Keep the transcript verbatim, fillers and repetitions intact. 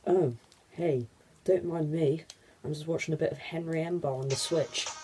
Oh, hey, don't mind me. I'm just watching a bit of Henry Ember on the Switch.